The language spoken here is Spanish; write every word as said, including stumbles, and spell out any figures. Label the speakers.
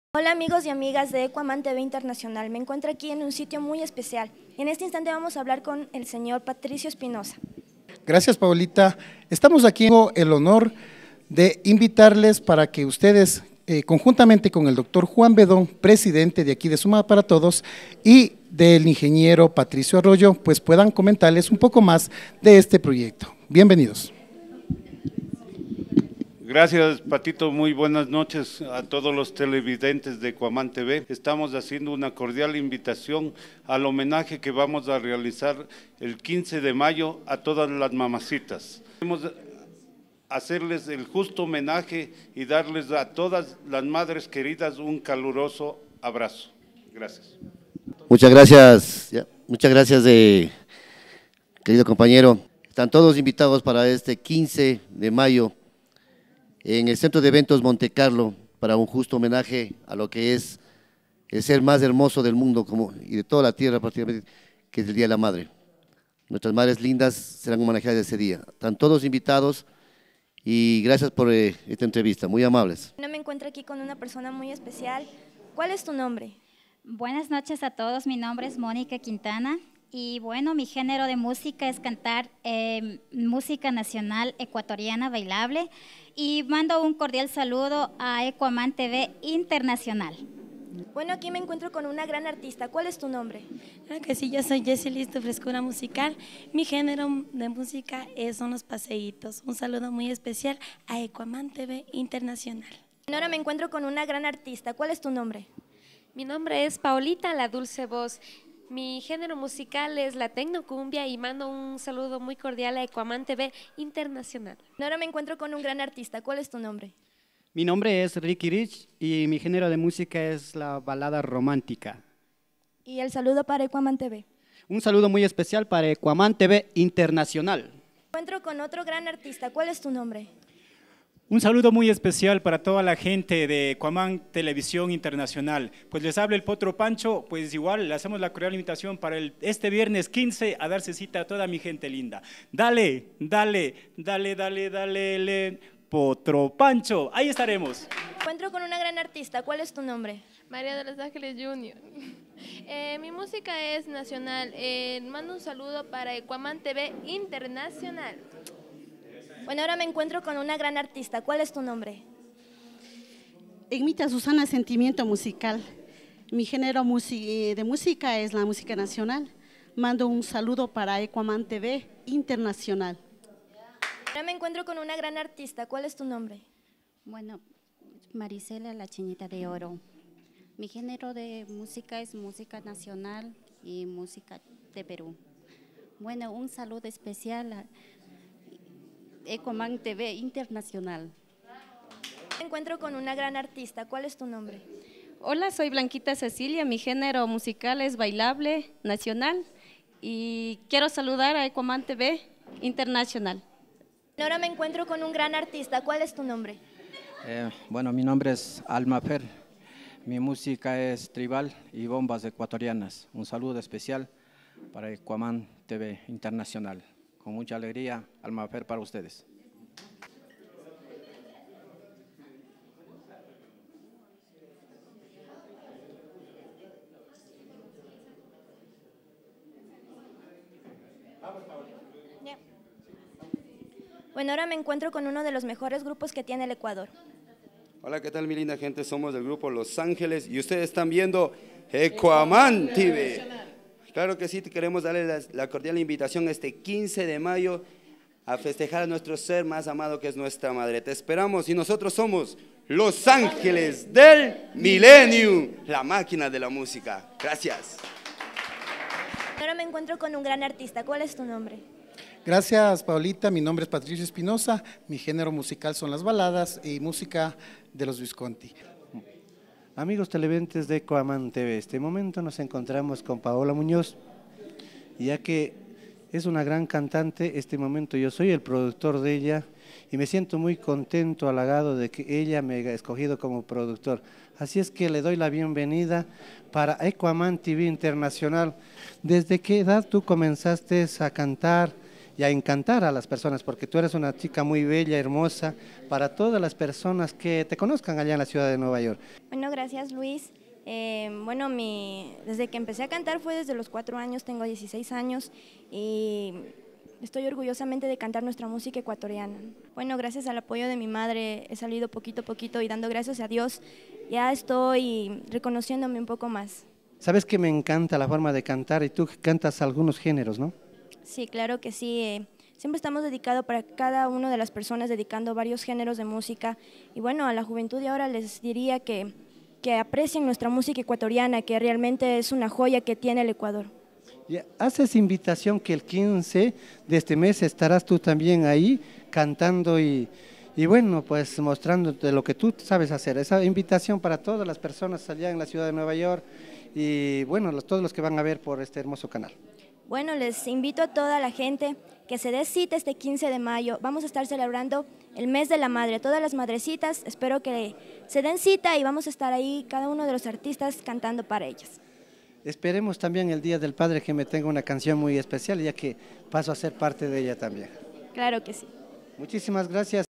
Speaker 1: Hola amigos y amigas de Ecuaman T V Internacional, me encuentro aquí en un sitio muy especial. En este instante vamos a hablar con el señor Patricio Espinosa.
Speaker 2: Gracias, Paulita. Estamos aquí con el honor de invitarles para que ustedes, eh, conjuntamente con el doctor Juan Bedón, presidente de aquí de Suma para Todos, y del ingeniero Patricio Arroyo, pues puedan comentarles un poco más de este proyecto. Bienvenidos.
Speaker 3: Gracias, Patito. Muy buenas noches a todos los televidentes de Ecuaman T V. Estamos haciendo una cordial invitación al homenaje que vamos a realizar el quince de mayo a todas las mamacitas. Queremos hacerles el justo homenaje y darles a todas las madres queridas un caluroso abrazo. Gracias.
Speaker 4: Muchas gracias, ya, muchas gracias, eh, querido compañero. Están todos invitados para este quince de mayo en el Centro de Eventos Monte Carlo para un justo homenaje a lo que es el ser más hermoso del mundo como, y de toda la tierra prácticamente, que es el Día de la Madre. Nuestras madres lindas serán homenajeadas ese día. Están todos invitados y gracias por eh, esta entrevista, muy amables.
Speaker 1: No me encuentro aquí con una persona muy especial. ¿Cuál es tu nombre?
Speaker 5: Buenas noches a todos, mi nombre es Mónica Quintana y bueno, mi género de música es cantar eh, música nacional ecuatoriana bailable y mando un cordial saludo a Ecuaman T V Internacional.
Speaker 1: Bueno, aquí me encuentro con una gran artista. ¿Cuál es tu nombre?
Speaker 6: Claro que sí, yo soy Jessie Listo, Frescura Musical. Mi género de música es, son los paseitos. Un saludo muy especial a Ecuaman T V Internacional.
Speaker 1: Ahora me encuentro con una gran artista. ¿Cuál es tu nombre?
Speaker 7: Mi nombre es Paulita, la dulce voz. Mi género musical es la tecnocumbia y mando un saludo muy cordial a Ecuaman T V Internacional.
Speaker 1: Ahora me encuentro con un gran artista. ¿Cuál es tu nombre?
Speaker 8: Mi nombre es Ricky Rich y mi género de música es la balada romántica.
Speaker 1: Y el saludo para Ecuaman T V.
Speaker 8: Un saludo muy especial para Ecuaman T V Internacional.
Speaker 1: Me encuentro con otro gran artista. ¿Cuál es tu nombre?
Speaker 9: Un saludo muy especial para toda la gente de Ecuaman Televisión Internacional. Pues les habla el Potro Pancho, pues igual le hacemos la cordial invitación para el, este viernes quince a darse cita a toda mi gente linda. Dale, dale, dale, dale, dale, le, Potro Pancho, ahí estaremos.
Speaker 1: Me encuentro con una gran artista. ¿Cuál es tu nombre?
Speaker 10: María de los Ángeles Junior Eh, mi música es nacional. Eh, mando un saludo para Ecuaman T V Internacional.
Speaker 1: Bueno, ahora me encuentro con una gran artista. ¿Cuál es tu nombre?
Speaker 11: Egmita Susana Sentimiento Musical. Mi género de música es la música nacional. Mando un saludo para Ecuaman T V Internacional.
Speaker 1: Ahora me encuentro con una gran artista. ¿Cuál es tu nombre?
Speaker 5: Bueno, Marisela la Chinita de Oro. Mi género de música es música nacional y música de Perú. Bueno, un saludo especial a Ecuaman T V Internacional.
Speaker 1: Me encuentro con una gran artista. ¿Cuál es tu nombre?
Speaker 12: Hola, soy Blanquita Cecilia. Mi género musical es bailable nacional y quiero saludar a Ecuaman T V Internacional.
Speaker 1: Ahora me encuentro con un gran artista. ¿Cuál es tu nombre?
Speaker 13: Eh, bueno, mi nombre es Alma Fer. Mi música es tribal y bombas ecuatorianas. Un saludo especial para Ecuaman T V Internacional. Con mucha alegría, Alma Fer para ustedes.
Speaker 1: Bueno, ahora me encuentro con uno de los mejores grupos que tiene el Ecuador.
Speaker 14: Hola, ¿qué tal mi linda gente? Somos del grupo Los Ángeles y ustedes están viendo Ecuaman T V. Claro que sí, queremos darle la, la cordial invitación este quince de mayo a festejar a nuestro ser más amado que es nuestra madre. Te esperamos y nosotros somos Los Ángeles del Millennium, la máquina de la música. Gracias.
Speaker 1: Ahora me encuentro con un gran artista. ¿Cuál es tu nombre?
Speaker 2: Gracias, Paulita. Mi nombre es Patricio Espinosa. Mi género musical son las baladas y música de los Visconti.
Speaker 15: Amigos televidentes de Ecuaman T V, este momento nos encontramos con Paola Muñoz, ya que es una gran cantante. Este momento yo soy el productor de ella y me siento muy contento, halagado de que ella me haya escogido como productor. Así es que le doy la bienvenida para Ecuaman T V Internacional. ¿Desde qué edad tú comenzaste a cantar y a encantar a las personas, porque tú eres una chica muy bella, hermosa, para todas las personas que te conozcan allá en la ciudad de Nueva York.
Speaker 1: Bueno, gracias Luis. Eh, bueno, mi, desde que empecé a cantar fue desde los cuatro años, tengo dieciséis años y estoy orgullosamente de cantar nuestra música ecuatoriana. Bueno, gracias al apoyo de mi madre he salido poquito a poquito y dando gracias a Dios ya estoy reconociéndome un poco más.
Speaker 15: Sabes que me encanta la forma de cantar y tú cantas algunos géneros, ¿no?
Speaker 1: Sí, claro que sí. Eh, siempre estamos dedicados para cada una de las personas, dedicando varios géneros de música. Y bueno, a la juventud de ahora les diría que, que aprecien nuestra música ecuatoriana, que realmente es una joya que tiene el Ecuador.
Speaker 15: Ya, haces invitación que el quince de este mes estarás tú también ahí cantando y, y bueno, pues mostrándote lo que tú sabes hacer. Esa invitación para todas las personas allá en la ciudad de Nueva York y bueno, los, todos los que van a ver por este hermoso canal.
Speaker 1: Bueno, les invito a toda la gente que se dé cita este quince de mayo. Vamos a estar celebrando el mes de la madre. Todas las madrecitas, espero que se den cita y vamos a estar ahí, cada uno de los artistas cantando para ellas.
Speaker 15: Esperemos también el Día del Padre que me tenga una canción muy especial, ya que paso a ser parte de ella también.
Speaker 1: Claro que sí.
Speaker 15: Muchísimas gracias.